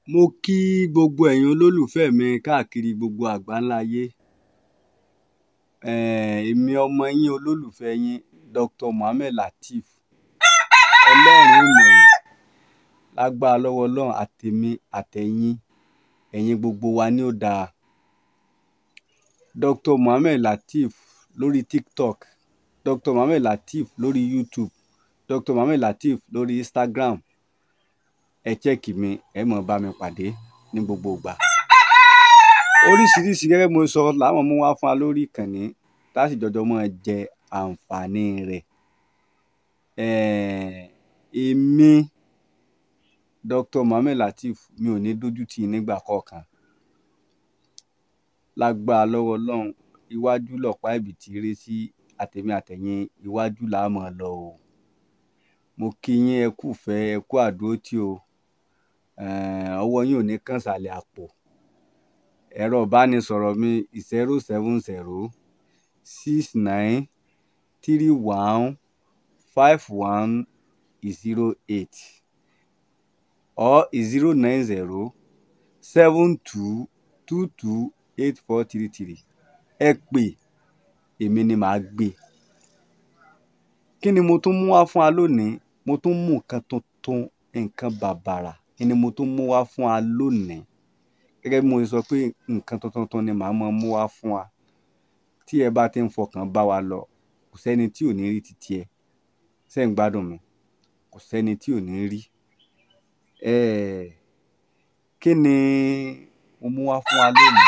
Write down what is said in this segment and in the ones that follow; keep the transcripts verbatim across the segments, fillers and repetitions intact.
Mo kí gbogbo ẹ̀yin olólùfẹ́ mi káàkiri gbogbo àgbáńlá ayé. Èmi ọmọ yín olólùfẹ́ yín Doctor Mohammed Lateef ẹlẹ́rìn ìmọ̀ràn lágbára lọ́wọ́ Ọlọ́run àtèmi àtẹ̀yìn ẹ̀yin gbogbo wa ní ó dáa. Doctor Mohammed Lateef lórí TikTok, Doctor Mohammed Lateef lórí YouTube, Doctor Mohammed Lateef lórí Instagram. Ẹ chẹ́ẹ̀kì mi, ẹ mọ̀ bá mi pàdé ní gbogbo ìgbà. Oríṣiríṣi gẹ́gẹ́ mo sọ láwọn mú wá fún wa lórí ìkànnì láti jọjọ mọ́ jẹ àǹfààní rẹ̀. Èmi Doctor Mohammed Lateef mi ò ní dójú tì nígbà kọ̀ọ̀kan. Lágbára lọ́wọ́ Ọlọ́run iwájú lọ̀pá ibi tí rí sí àtẹ̀mí àtẹ̀yìn iwájú là á mọ̀ lọ o. Mo kí yín ẹ kú fẹ́ ẹ kú àdúrótì o. Ọwọ́ yín ò ní kàn sàlẹ̀ àpò. Ẹ̀rọ ìbánisọ̀rọ̀ mi zero seven zero six nine three one five one zero eight or zero nine zero seven two two two eight four three three. Ẹ pè èmi ni màá gbé. Kí ni mo tún mú wá fún wa lónìí? Mo tún mú nǹkan tuntun, nǹkan bàbàrà ni mo tún mú wá fún wa lónìí. Gẹ́gẹ́ bí mo sọ pé nǹkan tuntun ni màá mọ̀ mú wá fún wa. Tí ẹ bá ti ń fọkàn bá wa lọ, kò sẹ́ni tí ò ní rí títí ẹ. Ṣé ń gbádùn mi? Kò sẹ́ni tí ò ní rí. Kí ni mo mú wá fún wa lónìí?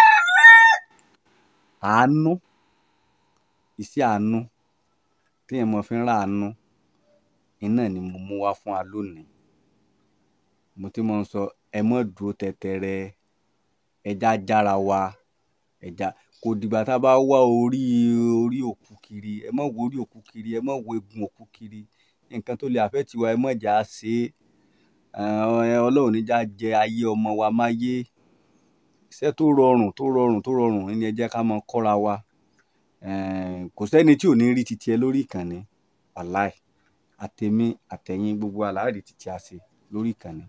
Àánú, iṣẹ́ àánú tí èèyàn mọ̀ fi ń rà àánú, iná ni mo mú wá fún wa lónìí. Mo ti máa ń sọ ẹ mọ́ dúró tẹ̀tẹ̀rẹ̀, ẹja jára wa, ẹja kò dìgbà tá a bá wá orí orí òkú kiri, ẹ mọ̀ wo orí òkú kiri, ẹ mọ̀ wo egun òkú kiri. Nǹkan tó lè àfẹ́ tiwa ẹ mọ̀ jà ṣe. Ọlọ́run ní já jẹ ayé ọmọ wa máyé. Iṣẹ́ tó rọrùn tó rọrùn tó rọrùn ní ẹ jẹ́ ká mọ kọ́ra wa. Kò sẹ́ni tí ò ní rí títí ẹ lórí ìkànnì. Wàláì àtèmi àtẹ̀yìn gbogbo aláàrí títí a ṣe lórí ìkànnì.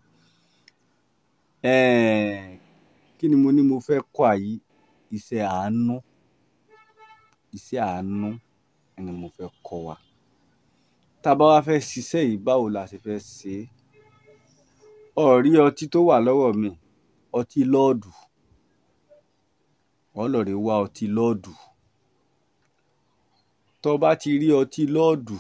Kí ni mo ní mo fẹ́ kọ́ àyí? Iṣẹ́ àánú, iṣẹ́ àánú ni mo fẹ́ kọ́ wa. Tá bá wá fẹ́ ṣiṣẹ́ yìí báwo la ṣe fẹ́ ṣe? Ó rí ọtí tó wà lọ́wọ́ mi, ọtí lọ́ọ̀dù. Ó lọ rè wá ọtí lọ́ọ̀dù. Tó bá ti rí ọtí lọ́ọ̀dù,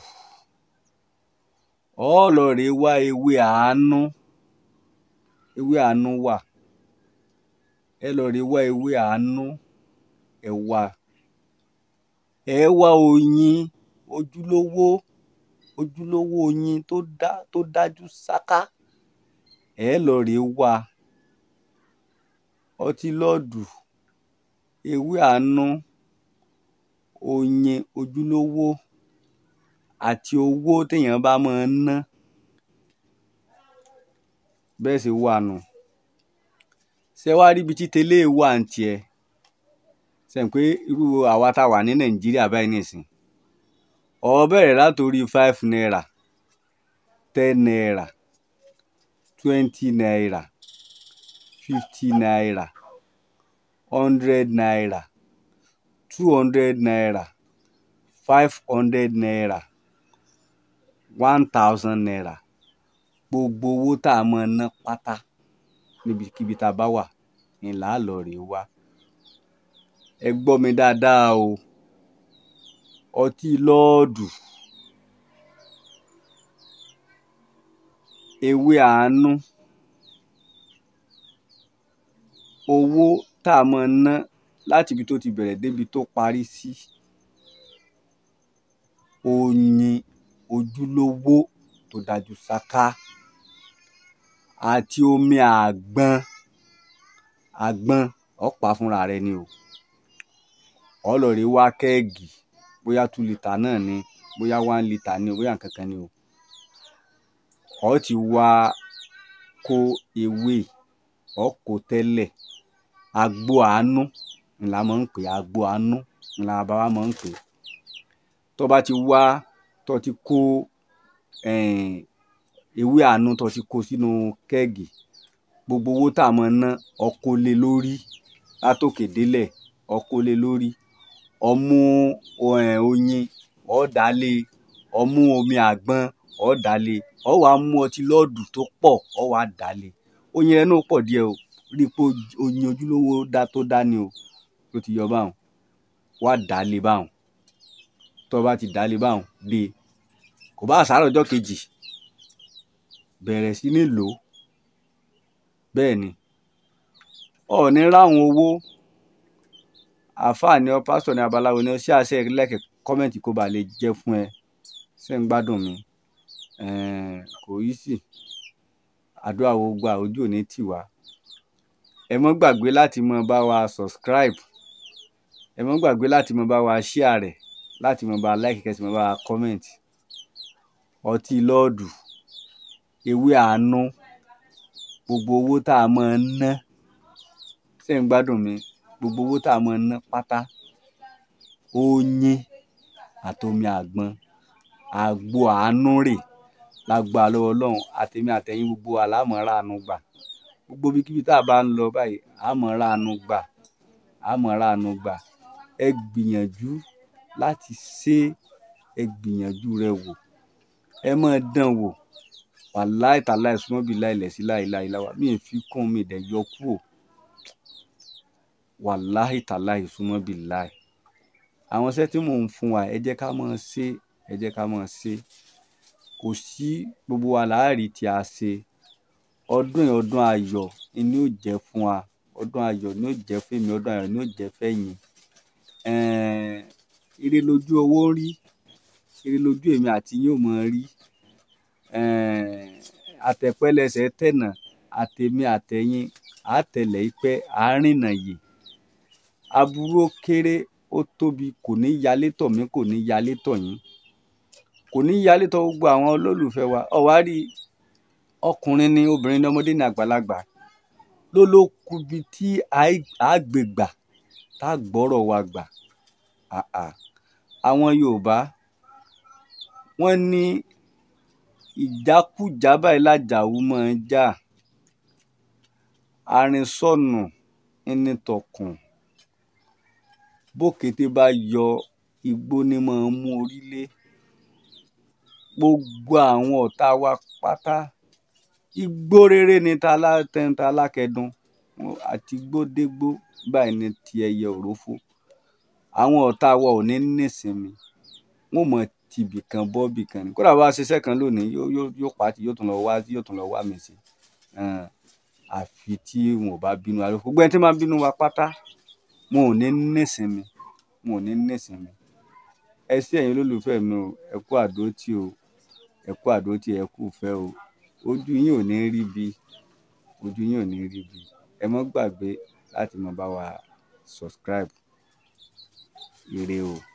ó lọ rè wá ewé àánú. Ewé àánú wà. Ẹ lọ rè wá ewé àánú. Ẹ wá. Ẹ wá oyin ojúlówó, ojúlówó oyin tó dá tó dájú sáká. Ẹ lọ rè wá ọtí lọ́ọ̀dù, ewé àánú, oyin ojúlówó àti owó téèyàn bá máa ń ná. Bẹ́ẹ̀ sì wà nù. Ṣé wá rí ibi tí tẹ́lẹ̀ wà ń tiẹ̀? Ṣé ń pé irú àwa tá wà ní Nàìjíríà báyìí nìsín. Ó bẹ̀rẹ̀ látorí five naira, ten naira, twenty naira, fifty naira, hundred naira, two hundred naira, five hundred naira, one thousand naira. Gbogbo owó tá a máa ná pátá níbikíbi tá a bá wà ni là á lọ rè wá. Ẹ gbọ́ mi dáadáa o. Ọtí lọ́ọ̀dù, ewé àánú, owó tá a máa ná láti ibi tó ti bẹ̀rẹ̀ débi tó parí sí. Oyin ojúlówó tó dájú sáká àti omi àgbọn. Àgbọn ó pa fúnra rẹ ni o. Ó lọ rè wá kẹ́ẹ̀gì, bóyá two litre náà ni, bóyá one litre ni, bóyá nǹkan kan ni o. Ó ti wá kó ewé, ó kó tẹ́lẹ̀. Agbo àánú ni la máa ń pè, agbo àánú ni la bàbá máa ń pè. Tó bá ti wá, tó ti kó ewé àánú tó ti kó sínú kẹ́ẹ̀gì, gbogbo owó tá a mọ̀ ná ọkọ̀ lé lórí látòkè délẹ̀ ọkọ̀ lé lórí ọmú oyin ọ̀dàlẹ̀ ọmú omi àgbọn ọ̀dàlẹ̀ ọ wàá mú ọtí lọ́ọ̀dù tó pọ̀ ọ wàá dàlẹ̀ oyin rẹ náà pọ̀ díẹ̀ o rí i pé oyin ojúlówó dá tó dání o tó ti yọ báwọn wàá dàlẹ̀ báwọn tó bá ti dàlẹ̀ báwọn dé kò bá àṣàrò ọjọ́ kejì bẹ̀rẹ̀ sí ní lò ó bẹ́ẹ̀ ni ọ̀ ní ráhùn owó àfáà ni ọ pásítọ̀ ní abaláwo ni ọ ṣé àṣẹ lẹ́kẹ̀ kọ́mẹ̀ntì kó ba lè jẹ́ fún ẹ ṣé ń gbádùn mi kò yí sí àdúrà wo gba ojú òní tì wá ẹ mọ́ gbàgbé láti mọ bá wa subscribe ẹ mọ́ gbàgbé láti mọ bá wa share rẹ̀ láti mọ bá like kẹ́sì mọ bá wa comment ọtí lọ́ọ̀dù ewé àánú gbogbo owó tá a máa ń ná ṣé ń gbádùn mi gbogbo owó tá a máa ń ná pátá oyin àtomi àgbọn àgbo àánú rè lágbà lọ́wọ́ Ọlọ́run àtèmi àtẹ̀yìn gbogbo àlámọ̀ ránu gbà gbogbo ibikíbi tá a bá ń lọ báyìí àmọ̀ ránu gbà àmọ̀ ránu gbà ẹ gbìyànjú láti ṣe ẹ gbìyànjú rẹ wò ẹ máa dán wò wàláì tàláì súnmọ́ bí láìlẹ̀ sí láìláì láwà mí ì fi kún mi dẹ̀ yọ kúrò wàláì tàláì súnmọ́ bí láì àwọn iṣẹ́ tí mò ń fún wa ẹ jẹ́ ká máa ṣe ẹ jẹ́ ká máa ṣe kò sí gbogbo wa láàrí tí a ṣe ọdún yìí ọdún ayọ̀ ni ó jẹ́ fún wa ọdún ayọ̀ ni ó jẹ́ fún mi ọdún ayọ̀ ni ó jẹ́ fẹ́yìn ire lójú owó ń rí ire lójú èmi àti yín ò mọ̀ rí àtẹ̀pẹ́lẹsẹ̀ tẹ̀nà àtẹ̀mí àtẹ̀yìn àtẹ̀lẹ̀ ìpẹ́ àárínà yìí aburú ó kéré ó tóbi kò ní yalé tọ̀ mí kò ní yalé tọ̀ yín kò ní yalé tọ̀ gbogbo àwọn olólùfẹ́ wa ọ̀wárí ọkùnrin ni obìnrin ni ọmọdé ní àgbàlagbà ló ló kubi tí a gbé gbà tá a gbọ́rọ̀ wa gbà àwọn Yorùbá wọ́n ní ìjákújá báyìí lájàwú máa ń jà àrìnsọ̀nù ẹni tọkùn bókété bá yọ igbó ní máa ń mú orílẹ̀ gbogbo àwọn ọ̀tá wa pátá igbó rere ni ta látẹ̀ǹta alákẹ́dùn àti gbódégbó báyìí ní ti ẹyẹ òrófó àwọn ọ̀tá wa ò ní nísinmi wọn mọ̀ tìbì kan bọ́bì kan ní kódà bá ṣiṣẹ́ kan lónìí yóò pàtì yóò tún lọ wá yóò tún lọ wá mi sí àfi tí wọn ò bá bínú wa gbogbo ẹni tí máa bínú wa pátá wọn ò ní nísinmi wọn ò ní nísinmi ẹ sí ẹ̀yin olólùfẹ́ mi o ẹ kú àdótì o ẹ kú àdótì ẹ kú ìfẹ́ o ojú yín ò ní rí bí ojú yín ò ní rí bí ẹ mọ́ gbàgbé láti máa bá wa subscribe ire o.